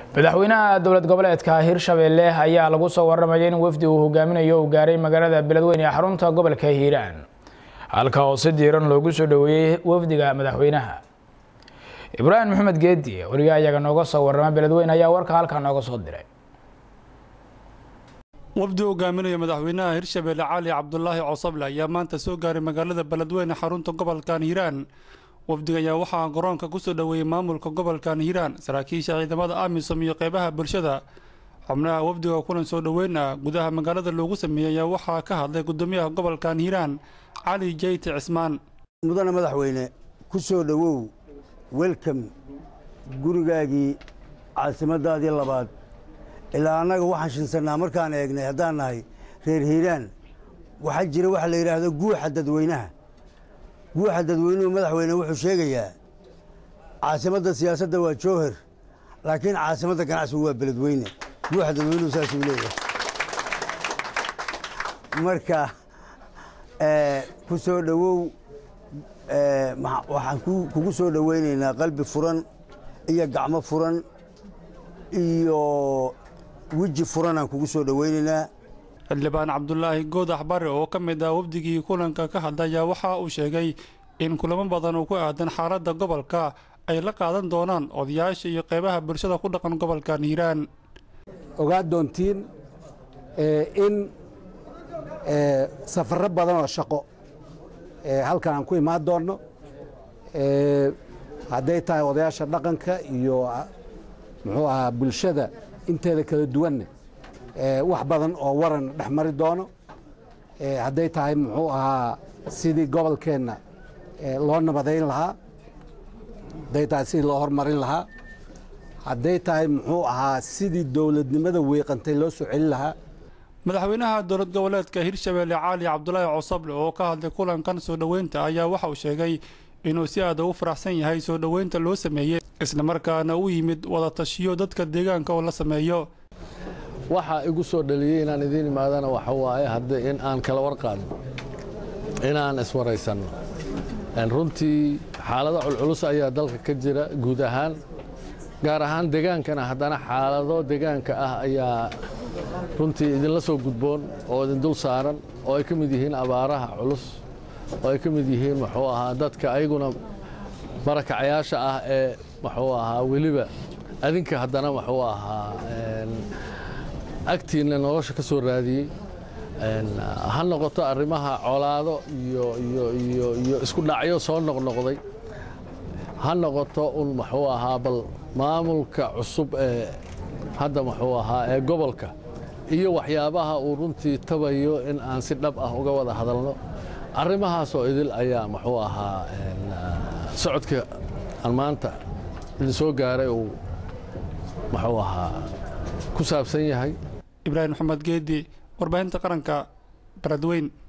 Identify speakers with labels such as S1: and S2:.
S1: madaxweynaha dowlad goboleedka Hirshabelle ayaa lagu soo waramayay in wafdi uu hogaaminayo uu gaaray magaalada Beledweyne ee xarunta gobolka Hiiraan halka oo si diiran loogu soo dhaweeyay wafdiga madaxweynaha Ibrahim Maxamed Geedi wariga ayaga nooga soo waramay Beledweyne ayaa warka halka nooga soo diray
S2: wafdi hogaaminayo madaxweynaha Hirshabelle Cali Cabdullaahi Cosoble ayaa maanta soo gaaray magaalada Beledweyne xarunta gobolka Hiiraan wafdiga ayaa waxaa garoonka ku soo dhaweeyay maamulka gobolka Hiiraan saraakiisha ciidamada AMISOM iyo qaybaha bulshada xubnaha wafdiga kulan soo dhaweynaa gudaha magaalada loogu sameeyay waxaa ka hadlay gudoomiyaha gobolka Hiiraan Cali Jeyti Cismaan
S3: mudane madaxweyne ku soo dhawow welcome gurigaagii caasimadaadii labaad ilaa anaga waxaan shinsanaa markaan eegnay haddaan nahay reer Hiiraan waxa jira waxa la yiraahdo guuxa dadweynaha guuxa dadweynuhu madaxweyne wuxuu sheegayaa caasimada siyaasadda waa Jowhar laakiin caasimada ganacsigu waa Beledweyne guuxa dadweynuhu saas uu leeyahay marka ku soo dhawow waxaan kugu soo dhaweynaynaa qalbi furan iyo gacmo furan iyo wiji furan aan kugu soo dhaweynaynaa
S2: xildhibaan Cabdullaahi Goodax Bare oo ka mid ah wafdigii kulanka ka hadlaya waxa uu sheegay in kulamo badan oo ku aadan xaaladda gobolka ay la qaadan doonaan odayaasha iyo qaybaha bulshada ku dhaqan gobolka Hiiraan
S4: ogaad doontiin in safarro badan oo shaqo halkan aan ku imaan doono hadday tahay odayaasha dhaqanka iyo muxuu ahaa bulshada inteeda kala duwan wax badan oo waran dhex mari doono hadday tahay muxuu ahaa sidii gobolkeenna loo nabadayn lahaa hadday tahay sidii loo horumarin lahaa hadday tahay muxuu ahaa sidii dowladnimada weeqantay loo soo celin lahaa
S2: madaxweynaha dowlad goboleedka Hirshabelle Cali Cabdullaahi Cosoble oo ka hadlay kulankan soo dhaweynta ayaa waxa uu sheegay inuu si aad u faraxsan yahay soo dhaweynta loo sameeyay isla markaana uu yimid wada tashiyo dadka deegaanka oo la sameeyo
S5: waxa igu soo dhaliyay inaan idin imaadana waxa waaye hadda in aan kala warqaadno inaan iswaraysanno runtii xaalado culculus ayaa dalka ka jira guud ahaan gaar ahaan deegaankana haddana xaalado deegaanka ah ayaa runtii idinla soo gudboon oo idin dul saaran oo ay ka mid yihiin abaaraha culus oo ay ka mid yihiin muxuu ahaa dadka ayaguna barakacayaasha ah ee muxuu ahaa weliba adinka haddana muxuu ahaa agtiina nolosha ka soo raadiyey ha noqoto arrimaha colaado iyo isku dhacyo soo noqnoqday ha noqoto un muxuu ahaa bal maamulka cusub ee hadda muxuu ahaa ee gobolka iyo waxyaabaha uu runtii tabayo in aan si dhab ah uga wada hadalno arrimahaas oo idil ayaa muxuu ahaa socodka aan maanta idin soo gaaray uu muxuu ahaa ku saabsan yahay
S2: Ibrahim Maxamed Geedi warbaahinta qaranka Beledweyne